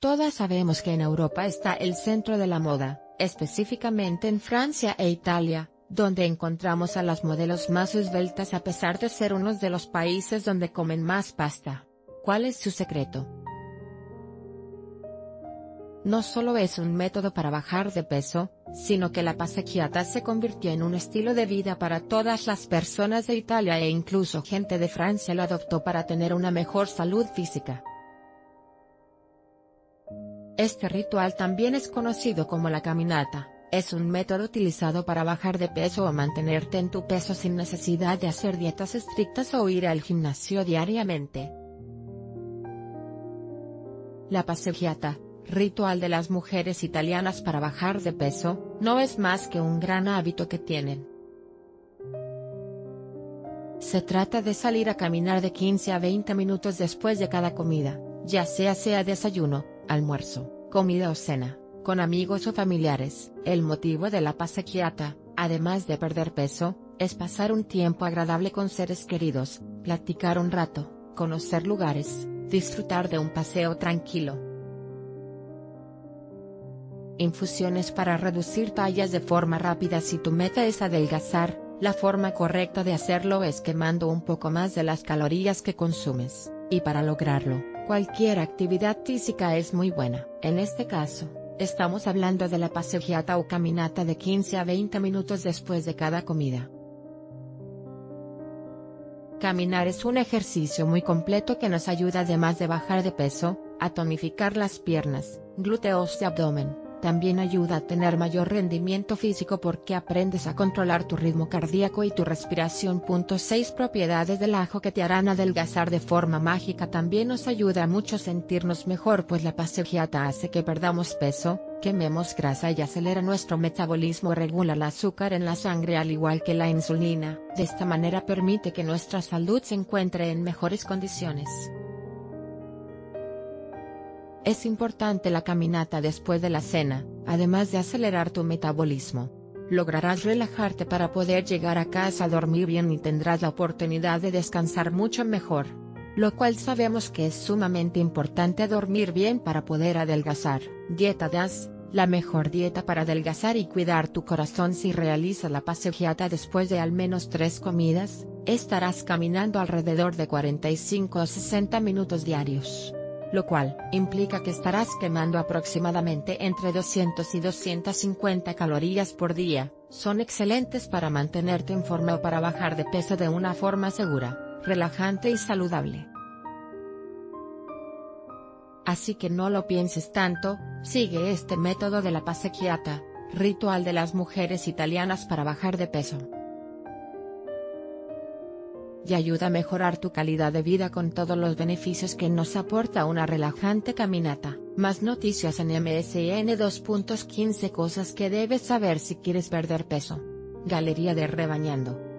Todas sabemos que en Europa está el centro de la moda, específicamente en Francia e Italia, donde encontramos a las modelos más esbeltas a pesar de ser uno de los países donde comen más pasta. ¿Cuál es su secreto? No solo es un método para bajar de peso, sino que la passeggiata se convirtió en un estilo de vida para todas las personas de Italia e incluso gente de Francia lo adoptó para tener una mejor salud física. Este ritual también es conocido como la caminata, es un método utilizado para bajar de peso o mantenerte en tu peso sin necesidad de hacer dietas estrictas o ir al gimnasio diariamente. La passeggiata, ritual de las mujeres italianas para bajar de peso, no es más que un gran hábito que tienen. Se trata de salir a caminar de 15 a 20 minutos después de cada comida, ya sea desayuno, almuerzo, comida o cena, con amigos o familiares. El motivo de la passeggiata, además de perder peso, es pasar un tiempo agradable con seres queridos, platicar un rato, conocer lugares, disfrutar de un paseo tranquilo. Infusiones para reducir tallas de forma rápida. Si tu meta es adelgazar, la forma correcta de hacerlo es quemando un poco más de las calorías que consumes, y para lograrlo, cualquier actividad física es muy buena. En este caso, estamos hablando de la passeggiata o caminata de 15 a 20 minutos después de cada comida. Caminar es un ejercicio muy completo que nos ayuda, además de bajar de peso, a tonificar las piernas, glúteos y abdomen. También ayuda a tener mayor rendimiento físico porque aprendes a controlar tu ritmo cardíaco y tu respiración. 6 propiedades del ajo que te harán adelgazar de forma mágica. También nos ayuda mucho a sentirnos mejor, pues la passeggiata hace que perdamos peso, quememos grasa y acelera nuestro metabolismo. Regula el azúcar en la sangre al igual que la insulina. De esta manera permite que nuestra salud se encuentre en mejores condiciones. Es importante la caminata después de la cena, además de acelerar tu metabolismo. Lograrás relajarte para poder llegar a casa a dormir bien y tendrás la oportunidad de descansar mucho mejor. Lo cual sabemos que es sumamente importante dormir bien para poder adelgazar. Dieta DAS, la mejor dieta para adelgazar y cuidar tu corazón. Si realizas la passeggiata después de al menos 3 comidas, estarás caminando alrededor de 45 a 60 minutos diarios. Lo cual implica que estarás quemando aproximadamente entre 200 y 250 calorías por día. Son excelentes para mantenerte en forma o para bajar de peso de una forma segura, relajante y saludable. Así que no lo pienses tanto, sigue este método de la passeggiata, ritual de las mujeres italianas para bajar de peso. Y ayuda a mejorar tu calidad de vida con todos los beneficios que nos aporta una relajante caminata. Más noticias en MSN. 2.15 cosas que debes saber si quieres perder peso. Galería de Rebañando.